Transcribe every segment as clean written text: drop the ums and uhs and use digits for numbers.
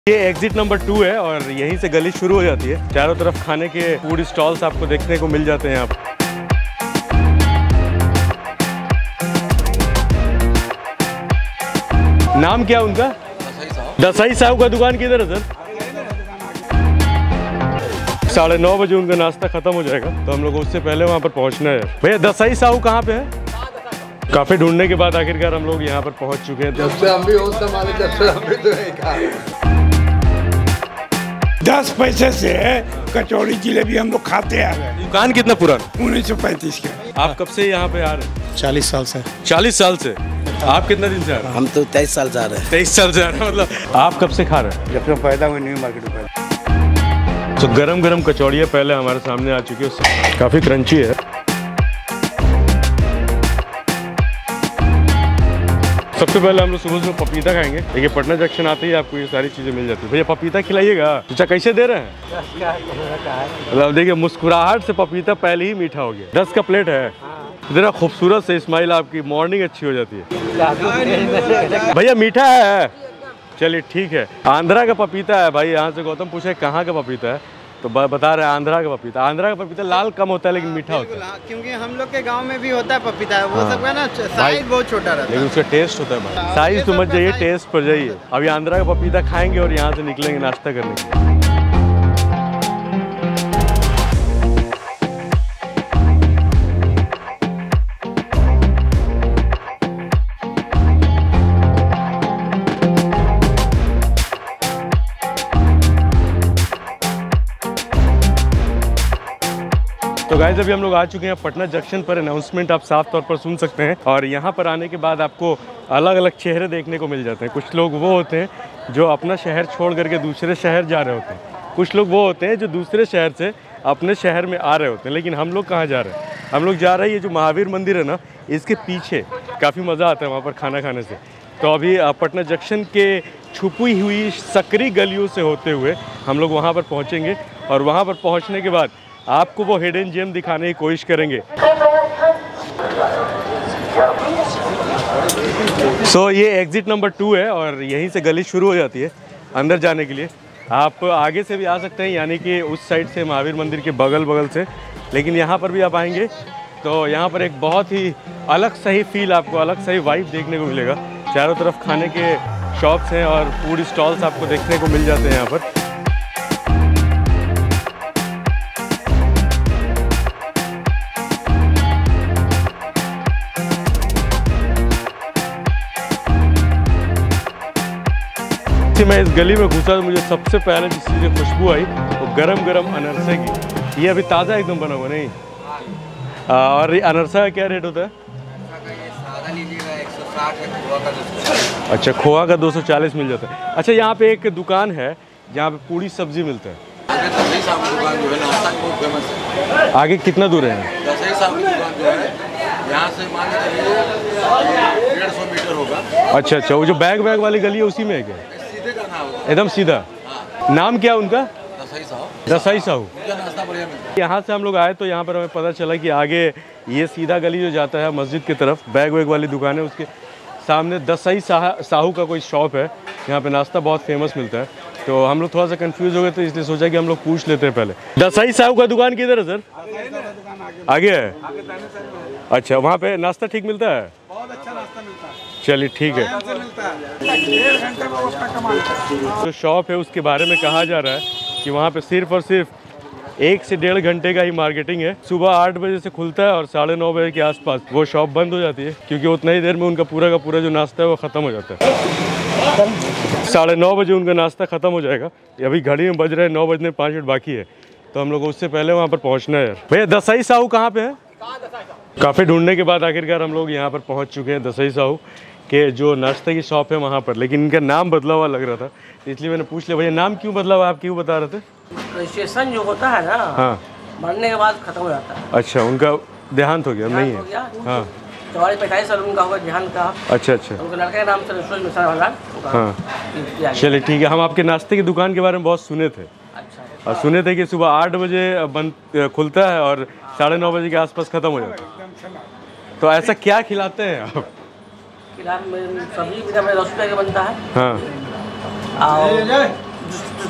ये exit number 2 है और यहीं से गली शुरू हो जाती है। चारों तरफ खाने के फूड स्टॉल्स आपको देखने को मिल जाते हैं यहाँ पर। नाम क्या उनका? दसाई साहब का दुकान किधर है सर? 9:30 बजे उनका नाश्ता खत्म हो जाएगा, तो हम लोग उससे पहले वहाँ पर पहुँचना है। भैया दसाई साहब कहाँ पे है? काफी ढूंढने के बाद आखिरकार हम लोग यहाँ पर पहुँच चुके हैं। जब से हम भी होश संभाले तब से हम भी तो नहीं खा। 10 पैसे से कचौड़ी जिलेबी हम लोग खाते आ रहे हैं। दुकान कितना पुराना? 1935 के। आप कब से यहाँ पे आ रहे हैं? 40 साल से। 40 साल से? आप कितने दिन से आ रहे हैं? हम तो 23 साल से आ रहे हैं। 23 साल से आ रहे हैं, मतलब आप कब से खा रहे हैं? जब से पैदा हुए न्यू मार्केट में। तो गरम गरम कचौड़ियाँ पहले हमारे सामने आ चुकी है, काफ़ी क्रंची है। सबसे पहले हम लोग सुबह सुबह पपीता खाएंगे। देखिए पटना जंक्शन आते ही आपको ये सारी चीज़ें मिल जाती है। भैया पपीता खिलाइएगा। चाचा कैसे दे रहे हैं? मतलब देखिए मुस्कुराहट से पपीता पहले ही मीठा हो गया। 10 का प्लेट है। इतना खूबसूरत से स्माइल, आपकी मॉर्निंग अच्छी हो जाती है। भैया मीठा है? चलिए ठीक है। आंध्रा का पपीता है भाई। यहाँ से गौतम पूछे कहाँ का पपीता है, तो बता रहे हैं आंध्रा का पपीता। आंध्रा का पपीता लाल कम होता है लेकिन मीठा होता है। क्योंकि हम लोग के गांव में भी होता है पपीता, वो सब का ना साइज बहुत छोटा रहता है, लेकिन उसका टेस्ट होता है भाई। साइज समझ जाइए, टेस्ट पर जाइए। अभी आंध्रा का पपीता खाएंगे और यहाँ से निकलेंगे नाश्ता करने के लिए। तो गाइस अभी हम लोग आ चुके हैं पटना जंक्शन पर। अनाउंसमेंट आप साफ तौर पर सुन सकते हैं और यहाँ पर आने के बाद आपको अलग अलग चेहरे देखने को मिल जाते हैं। कुछ लोग वो होते हैं जो अपना शहर छोड़ करके दूसरे शहर जा रहे होते हैं। कुछ लोग वो होते हैं जो दूसरे शहर से अपने शहर में आ रहे होते हैं। लेकिन हम लोग कहाँ जा रहे हैं? हम लोग जा रहे हैं ये जो महावीर मंदिर है ना, इसके पीछे काफ़ी मज़ा आता है वहाँ पर खाना खाने से। तो अभी पटना जंक्शन के छुपी हुई सकरी गलियों से होते हुए हम लोग वहाँ पर पहुँचेंगे और वहाँ पर पहुँचने के बाद आपको वो हिडन जेम दिखाने की कोशिश करेंगे। सो ये एग्जिट नंबर 2 है और यहीं से गली शुरू हो जाती है अंदर जाने के लिए। आप आगे से भी आ सकते हैं, यानी कि उस साइड से महावीर मंदिर के बगल से। लेकिन यहाँ पर भी आप आएंगे तो यहाँ पर एक बहुत ही अलग सही फील, आपको अलग सही वाइब देखने को मिलेगा। चारों तरफ खाने के शॉप्स हैं और फूड स्टॉल्स आपको देखने को मिल जाते हैं यहाँ पर। मैं इस गली में घुसा तो मुझे सबसे पहले जिस चीज़ की खुशबू आई वो गरम गरम अनरसे की। ये अभी ताज़ा एकदम बना हुआ नहीं। और ये अनरसा का क्या रेट होता है? अच्छा, खोआ का 240 मिल जाता है। अच्छा, यहाँ पे एक दुकान है जहाँ पे पूरी सब्जी मिलता है। आगे कितना दूर है? यहाँ से मान लीजिए 150 मीटर होगा। अच्छा, वो जो बैग वाली गली है उसी में है क्या? एकदम सीधा। नाम क्या उनका? दसाई साहू। यहाँ से हम लोग आए तो यहाँ पर हमें पता चला कि आगे ये सीधा गली जो जाता है मस्जिद की तरफ, बैग वाली दुकान है, उसके सामने दसाई साहू का कोई शॉप है। यहाँ पे नाश्ता बहुत फेमस मिलता है। तो हम लोग थोड़ा सा कंफ्यूज हो गए, तो इसलिए सोचा कि हम लोग पूछ लेते हैं पहले। दसाई साहू का दुकान किधर है सर? आगे है? अच्छा, वहाँ पे नाश्ता ठीक मिलता है? बहुत अच्छा नाश्ता मिलता है। चलिए ठीक है। जो शॉप है उसके बारे में कहा जा रहा है कि वहाँ पे सिर्फ और सिर्फ 1 से 1.5 घंटे का ही मार्केटिंग है। सुबह 8 बजे से खुलता है और 9:30 बजे के आसपास वो शॉप बंद हो जाती है, क्योंकि उतना ही देर में उनका पूरा का पूरा जो नाश्ता है वो ख़त्म हो जाता है। 9:30 बजे उनका नाश्ता ख़त्म हो जाएगा। अभी घड़ी में बज रहे हैं 9 बजने 5 मिनट बाकी है, तो हम लोग उससे पहले वहाँ पर पहुँचना है। भैया दसाई साहू कहाँ पे है? काफ़ी ढूंढने के बाद आखिरकार हम लोग यहाँ पर पहुँच चुके हैं दसाई साहू के जो नाश्ते की शॉप है वहाँ पर। लेकिन इनका नाम बदला हुआ लग रहा था, इसलिए मैंने पूछ लिया भैया नाम क्यों बदला हुआ, आप क्यों बता रहे थे? रजिस्ट्रेशन जो होता है ना, हाँ, मरने के बाद खत्म हो जाता है। अच्छा, उनका देहांत हो गया? नहीं है। हाँ, 45 साल उनका होगा देहांत का। अच्छा, उनके लड़के के नाम से रसोई मिश्रा वाला। हाँ, चलिए ठीक है। हम आपके नाश्ते की दुकान के बारे में बहुत सुने थे। अच्छा। और सुने थे कि सुबह 8 बजे बंद खुलता है और 9:30 बजे के आसपास ख़त्म हो जाता है। तो ऐसा क्या खिलाते हैं आप? सब्जी भी 10 रुपये का बनता है। हाँ, और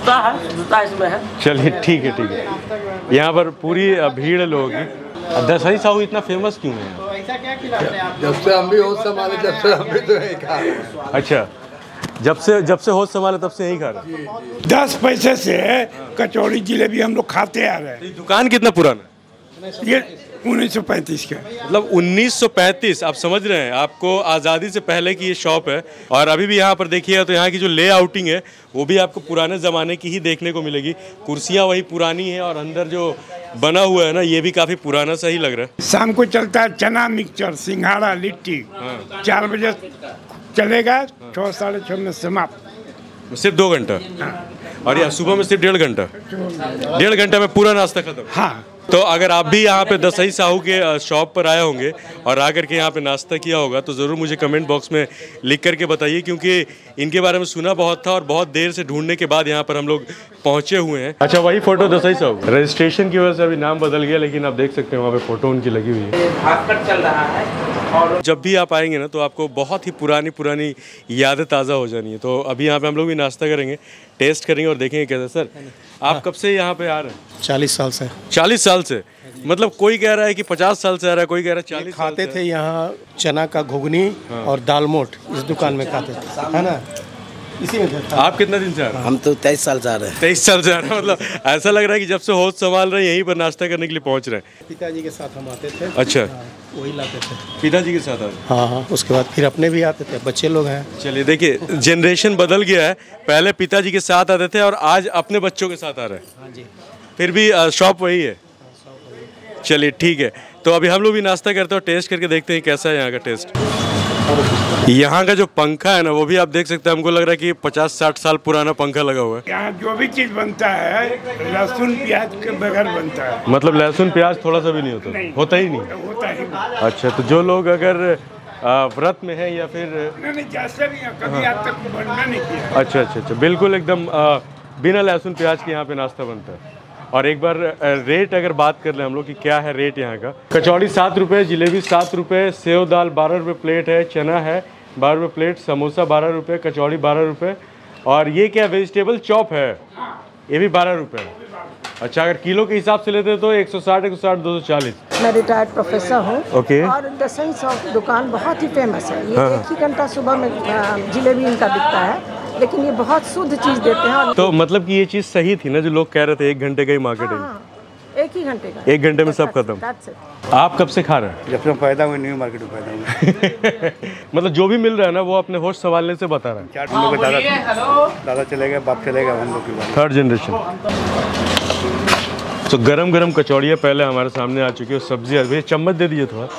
जूता है, जूता इसमें है। चलिए ठीक है ठीक है। यहाँ पर पूरी भीड़ है लोगों की। दसई साहू इतना फेमस क्यों है? तो ऐसा क्या खिलाते हैं आप? जब से हम भी होश संभाले जब से हम भी तो यही खा रहे हैं। अच्छा, जब से होश संभाले तब से यही खा रहे हैं। 10 पैसे से कचौड़ी जिलेबी हम लोग खाते आ रहे तो ये दुकान कितना पुराना है? हैं। ये 1935 का। मतलब 1935। आप समझ रहे हैं, आपको आज़ादी से पहले की ये शॉप है। और अभी भी यहाँ पर देखिएगा तो यहाँ की जो लेआउटिंग है वो भी आपको पुराने ज़माने की ही देखने को मिलेगी। कुर्सियाँ वही पुरानी है और अंदर जो बना हुआ है ना ये भी काफ़ी पुराना सा ही लग रहा है। शाम को चलता है चना मिक्सचर, सिंघाड़ा, लिट्टी। 4 बजे चलेगा, 6 साढ़े 6 में समाप्त। सिर्फ 2 घंटा? और यहाँ सुबह में सिर्फ 1.5 घंटा? 1.5 घंटा में पूरा नाश्ता खत्म? हाँ। तो अगर आप भी यहाँ पे दसई साहू के शॉप पर आए होंगे और आकर के यहाँ पे नाश्ता किया होगा तो ज़रूर मुझे कमेंट बॉक्स में लिख करके बताइए, क्योंकि इनके बारे में सुना बहुत था और बहुत देर से ढूंढने के बाद यहाँ पर हम लोग पहुँचे हुए हैं। अच्छा, वही फोटो दसई साहू। रजिस्ट्रेशन की वजह से अभी नाम बदल गया, लेकिन आप देख सकते हैं वहाँ पे फोटो उनकी लगी हुई है। भास्कर चल रहा है। और जब भी आप आएंगे ना तो आपको बहुत ही पुरानी यादें ताज़ा हो जानी है। तो अभी यहाँ पे हम लोग भी नाश्ता करेंगे, टेस्ट करेंगे और देखेंगे कैसा। सर, आप कब से यहाँ पे आ रहे हैं? 40 साल से। 40 साल से? मतलब कोई कह रहा है कि 50 साल से आ रहा है, कोई कह रहा है 40 साल खाते थे यहाँ चना का घुगनी और दाल मोठ, इस दुकान में खाते थे, है ना, इसी में था। आप कितना दिन से आ रहे हैं? हम तो 23 साल से आ रहे हैं। 23 साल से आ रहे हैं। मतलब ऐसा लग रहा है कि जब से होश संभाल रहे हैं यहीं पर नाश्ता करने के लिए पहुँच रहे हैं। पिताजी के साथ हम आते थे। अच्छा, वही लाते थे। पिताजी के साथ आ रहे हैं? हाँ हाँ, उसके बाद फिर अपने भी आते थे, बच्चे लोग हैं। चलिए देखिए, जनरेशन बदल गया है। पहले पिताजी के साथ आते थे और आज अपने बच्चों के साथ आ रहे हैं। हाँ जी। फिर भी शॉप वही है? चलिए ठीक है। तो अभी हम लोग भी नाश्ता करते हैं और टेस्ट करके देखते हैं कैसा है यहाँ का टेस्ट। यहाँ का जो पंखा है ना वो भी आप देख सकते हैं, हमको लग रहा है कि 50-60 साल पुराना पंखा लगा हुआ है। यहाँ जो भी चीज बनता है लहसुन प्याज के बगैर बनता है। मतलब लहसुन प्याज थोड़ा सा भी नहीं होता? होता ही नहीं? होता ही नहीं। अच्छा, तो जो लोग अगर व्रत में है या फिर नहीं, जैसे भी है, कभी आज तक बनना नहीं किया। अच्छा, बिल्कुल एकदम बिना लहसुन प्याज के यहाँ पे नाश्ता बनता है। और एक बार रेट अगर बात कर लें हम लोग कि क्या है रेट यहाँ का। कचौड़ी 7 रुपये, जलेबी 7 रुपये, सेव दाल 12 रुपये प्लेट है, चना है 12 रुपये प्लेट, समोसा 12 रुपये, कचौड़ी 12 रुपये, और ये क्या वेजिटेबल चॉप है ये भी 12 रुपये। अच्छा, अगर किलो के हिसाब से लेते हैं तो 160, 240। मैं रिटायर्ड प्रोफेसर हूँ। ओके। और दसई शॉप दुकान बहुत ही फेमस है। ये 1 ही घंटा सुबह में जिलेबी इनका बिकता है, लेकिन ये बहुत शुद्ध चीज़ देते हैं। और तो मतलब कि ये चीज़ सही थी ना जो लोग कह रहे थे 1 घंटे का ही मार्केटिंग? हाँ, 1 ही घंटे का। 1 घंटे में सब खत्म। That's it। आप कब से खा रहे हैं? जब से पैदा हुए न्यू मार्केट में पैदा हुए। मतलब जो भी मिल रहा है ना वो अपने होश संभालने से बता रहा है। हम लोग दादा चले गए, बाप चले गए, हम लोग की बात। 3rd generation. तो गरम गरम कचौड़ियाँ पहले हमारे सामने आ चुकी है, सब्जी अभी। चम्मच दे दीजिए थोड़ा।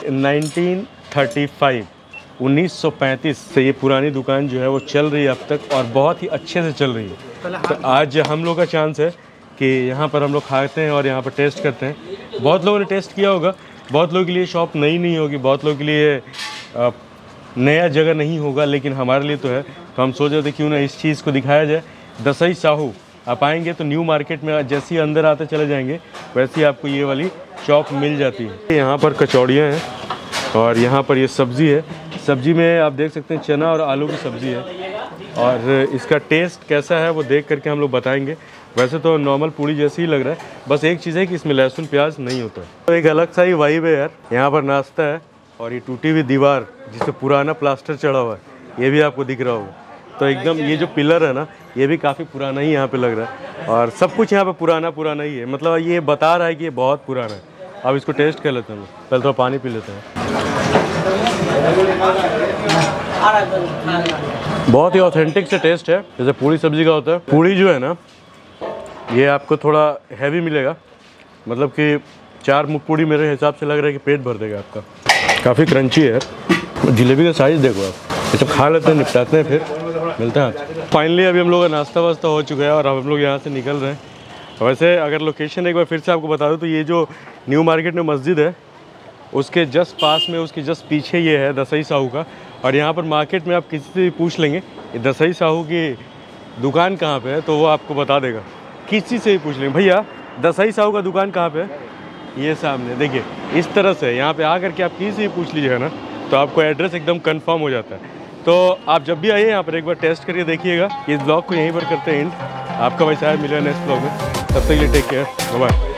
1935 से ये पुरानी दुकान जो है वो चल रही है अब तक, और बहुत ही अच्छे से चल रही है। तो आज हम लोग का चांस है कि यहाँ पर हम लोग खाते हैं और यहाँ पर टेस्ट करते हैं। बहुत लोगों ने टेस्ट किया होगा, बहुत लोगों के लिए शॉप नई नहीं होगी, बहुत लोगों के लिए नया जगह नहीं होगा, लेकिन हमारे लिए तो है। तो हम सोच रहे थे क्यों ना इस चीज़ को दिखाया जाए। दसई साहू आप आएंगे तो न्यू मार्केट में जैसे ही अंदर आते चले जाएंगे वैसे ही आपको ये वाली शॉप मिल जाती है। यहाँ पर कचौड़ियाँ हैं और यहाँ पर ये सब्ज़ी है। सब्ज़ी में आप देख सकते हैं चना और आलू की सब्ज़ी है, और इसका टेस्ट कैसा है वो देख करके हम लोग बताएंगे। वैसे तो नॉर्मल पूड़ी जैसी ही लग रहा है, बस एक चीज़ है कि इसमें लहसुन प्याज नहीं होता है। तो एक अलग सा ही वाइब है यार। यहाँ पर नाश्ता है और ये टूटी हुई दीवार जिसपे पुराना प्लास्टर चढ़ा हुआ है ये भी आपको दिख रहा होगा। तो एकदम ये जो पिलर है ना ये भी काफ़ी पुराना ही यहाँ पे लग रहा है, और सब कुछ यहाँ पे पुराना ही है। मतलब ये बता रहा है कि ये बहुत पुराना है। अब इसको टेस्ट कर लेते हैं, पहले तो पानी पी लेते हैं। बहुत ही ऑथेंटिक से टेस्ट है, जैसे पूड़ी सब्जी का होता है। पूड़ी जो है ना ये आपको थोड़ा हैवी मिलेगा, मतलब कि 4 मुख पूड़ी मेरे हिसाब से लग रहा है कि पेट भर देगा आपका। काफ़ी क्रंची है। जलेबी का साइज़ देखो आप। ये सब खा लेते हैं, निपटाते हैं, फिर मिलते हैं। फाइनली अभी हम लोग का नाश्ता वास्ता हो चुका है और अब हम लोग यहाँ से निकल रहे हैं। वैसे अगर लोकेशन एक बार फिर से आपको बता दूँ तो ये जो न्यू मार्केट में मस्जिद है उसके जस्ट पास में, उसके जस्ट पीछे ये है दसई साहू का। और यहाँ पर मार्केट में आप किसी से भी पूछ लेंगे ये दसई साहू की दुकान कहाँ पे है तो वो आपको बता देगा। किसी से भी पूछ लेंगे भैया दसई साहू का दुकान कहाँ पे है, ये सामने देखिए इस तरह से। यहाँ पे आकर के आप किसी से भी पूछ लीजिएगा ना तो आपको एड्रेस एकदम कंफर्म हो जाता है। तो आप जब भी आइए यहाँ पर एक बार टेस्ट करके देखिएगा। इस ब्लॉग को यहीं पर करते हैं एंड। आपका भाई साहब मिले नेक्स्ट ब्लॉग में, तब तक के लिए टेक केयर, बाय बाय।